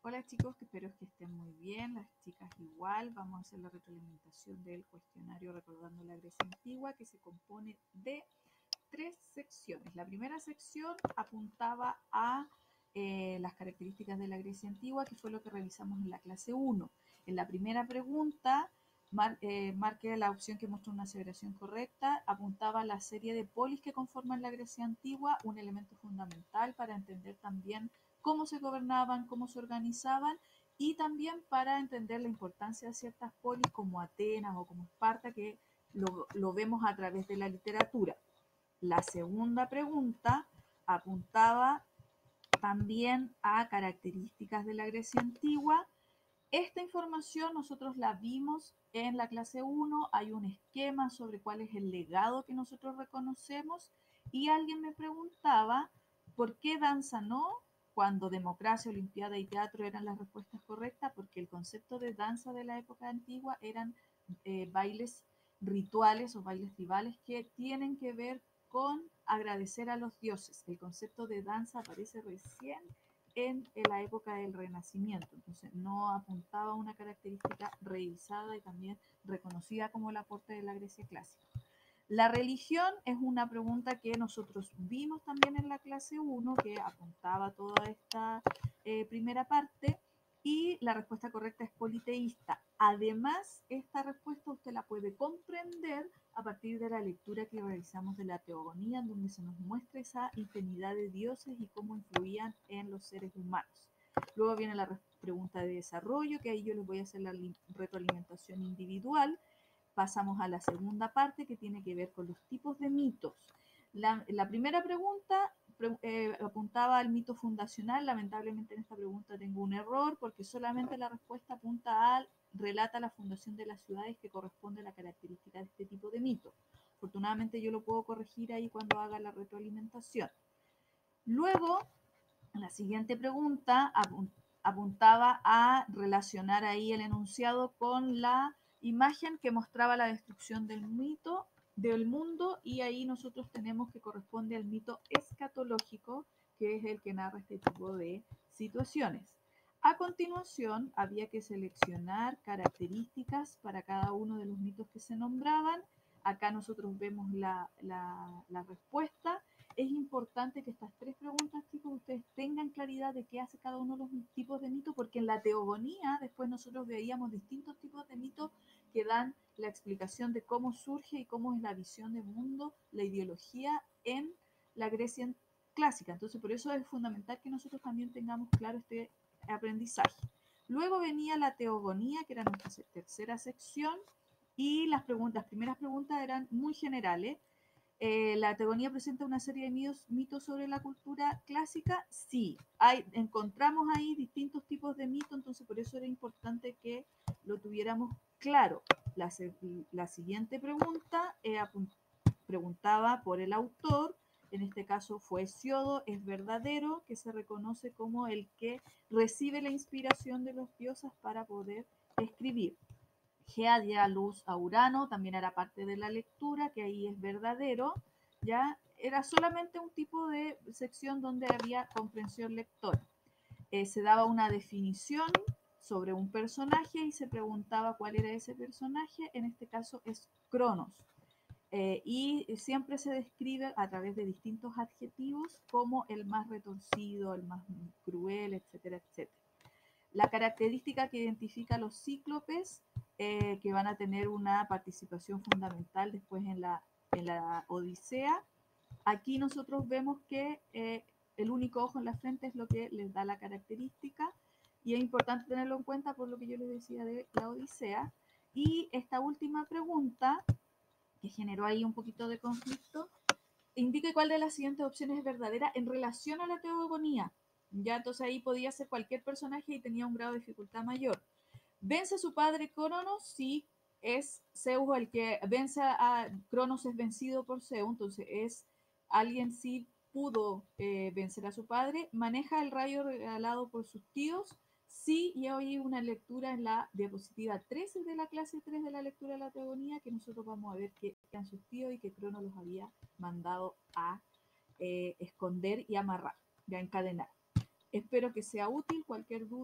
Hola chicos, espero que estén muy bien, las chicas igual. Vamos a hacer la retroalimentación del cuestionario recordando la Grecia antigua, que se compone de 3 secciones. La primera sección apuntaba a las características de la Grecia antigua, que fue lo que revisamos en la clase 1. En la primera pregunta, marque la opción que muestra una aseveración correcta, apuntaba a la serie de polis que conforman la Grecia antigua, un elemento fundamental para entender también cómo se gobernaban, cómo se organizaban y también para entender la importancia de ciertas polis como Atenas o como Esparta, que lo vemos a través de la literatura. La segunda pregunta apuntaba también a características de la Grecia antigua. Esta información nosotros la vimos en la clase 1, hay un esquema sobre cuál es el legado que nosotros reconocemos y alguien me preguntaba por qué danza no, cuando democracia, olimpiada y teatro eran las respuestas correctas, porque el concepto de danza de la época antigua eran bailes rituales o bailes tribales que tienen que ver con agradecer a los dioses. El concepto de danza aparece recién en la época del Renacimiento, entonces no apuntaba a una característica revisada y también reconocida como el aporte de la Grecia clásica. La religión es una pregunta que nosotros vimos también en la clase 1, que apuntaba toda esta primera parte, y la respuesta correcta es politeísta. Además, esta respuesta usted la puede comprender a partir de la lectura que realizamos de la Teogonía, en donde se nos muestra esa infinidad de dioses y cómo influían en los seres humanos. Luego viene la pregunta de desarrollo, que ahí yo les voy a hacer la retroalimentación individual. Pasamos a la segunda parte, que tiene que ver con los tipos de mitos. La primera pregunta apuntaba al mito fundacional. Lamentablemente en esta pregunta tengo un error porque solamente la respuesta apunta al relata la fundación de las ciudades, que corresponde a la característica de este tipo de mito. Afortunadamente yo lo puedo corregir ahí cuando haga la retroalimentación. Luego, la siguiente pregunta apuntaba a relacionar ahí el enunciado con la imagen que mostraba la destrucción del mito del mundo, y ahí nosotros tenemos que corresponde al mito escatológico, que es el que narra este tipo de situaciones. A continuación, había que seleccionar características para cada uno de los mitos que se nombraban. Acá nosotros vemos la respuesta. Es importante que estas 3 preguntas, chicos, ustedes tengan claridad de qué hace cada uno de los tipos de mitos, porque en la teogonía después nosotros veíamos distintos tipos de mitos que dan la explicación de cómo surge y cómo es la visión del mundo, la ideología en la Grecia clásica. Entonces, por eso es fundamental que nosotros también tengamos claro este aprendizaje. Luego venía la teogonía, que era nuestra tercera sección, y las primeras preguntas eran muy generales. ¿La teogonía presenta una serie de mitos sobre la cultura clásica? Sí, encontramos ahí distintos tipos de mitos, entonces por eso era importante que lo tuviéramos claro. La siguiente pregunta preguntaba por el autor, en este caso fue Hesiodo. Es verdadero que se reconoce como el que recibe la inspiración de los dioses para poder escribir. Gea dio a luz a Urano, también era parte de la lectura, que ahí es verdadero, ya era solamente un tipo de sección donde había comprensión lectora. Se daba una definición sobre un personaje y se preguntaba cuál era ese personaje, en este caso es Cronos. Y siempre se describe a través de distintos adjetivos como el más retorcido, el más cruel, etcétera, etcétera. La característica que identifica a los cíclopes, que van a tener una participación fundamental después en la Odisea. Aquí nosotros vemos que el único ojo en la frente es lo que les da la característica, y es importante tenerlo en cuenta por lo que yo les decía de la Odisea. Y esta última pregunta, que generó ahí un poquito de conflicto, indique cuál de las siguientes opciones es verdadera en relación a la teogonía. Ya, entonces ahí podía ser cualquier personaje y tenía un grado de dificultad mayor. ¿Vence a su padre Cronos? Sí, es Zeus el que vence a Cronos, es vencido por Zeus, entonces es alguien sí pudo vencer a su padre. ¿Maneja el rayo regalado por sus tíos? Sí, y hoy una lectura en la diapositiva 13 de la clase 3 de la lectura de la teogonía, que nosotros vamos a ver que eran sus tíos y que Cronos los había mandado a esconder y amarrar, ya encadenar. Espero que sea útil. Cualquier duda